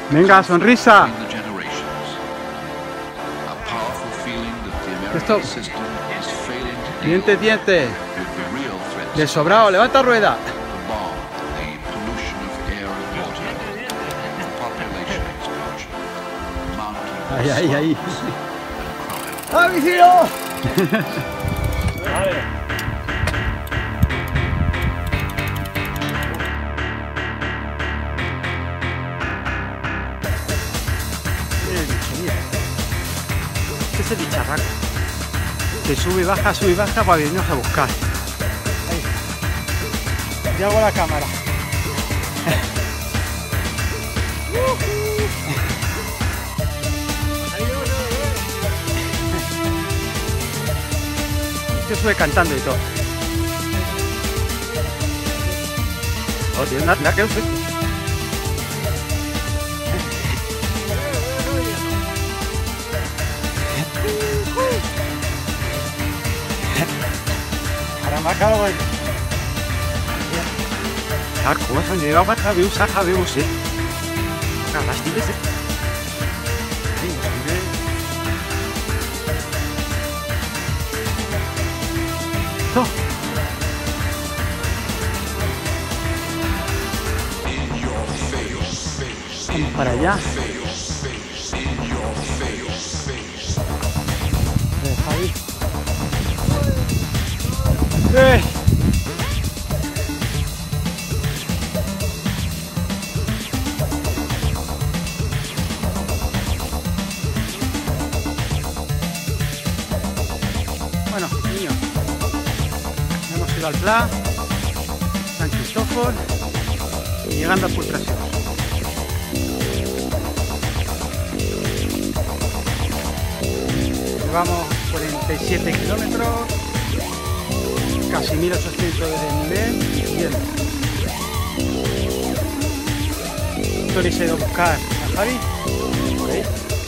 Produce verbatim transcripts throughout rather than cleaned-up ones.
Venga, sonrisa. Esto. Diente, diente. De sobrado, levanta rueda. Ahí, ahí, ahí. ¡Ah, vigío! Este es el bicharraco. Que sube y baja, sube y baja para venirnos a buscar. Ahí. Ya hago la cámara. Este sube cantando y todo. Oh, tío, nada, nada que usted. Caramba, güey. Ah, ¿cómo se han llegado a Javi? Usa Javi, usted. Caramba, ¿sí ves? No. Vamos para allá. Javi. ¡Eh! Bueno, niños, hemos ido al Pla, San Cristóbal y llegando a Puiggràcia. Llevamos cuarenta y siete kilómetros, casi mil ochocientos de nivel. Bien. Tony se ha ido a buscar a Javi. Por ahí.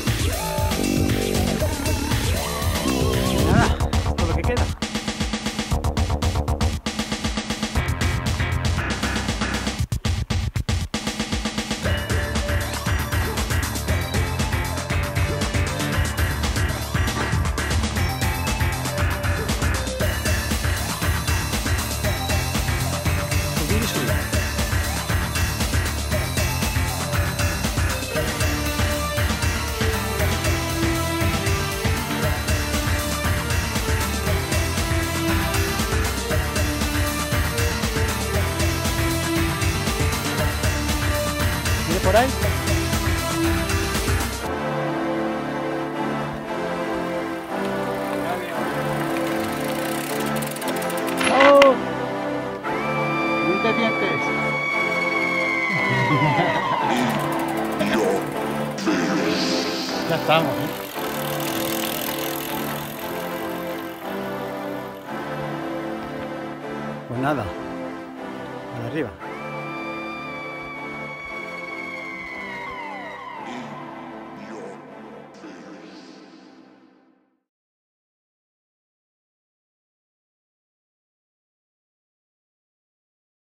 Y nada, todo lo que queda. Subir y subir. ¿Viene por ahí? ¡Oh! ¡Dientes, dientes! Ya estamos, ¿eh? Pues nada, para arriba.